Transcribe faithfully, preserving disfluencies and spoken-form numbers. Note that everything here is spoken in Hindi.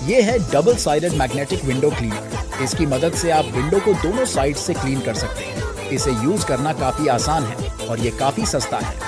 ये है double sided magnetic window cleaner. इसकी मदद से आप विंडो को दोनों साइड से क्लीन कर सकते हैं। इसे यूज करना काफी आसान है और ये काफी सस्ता है।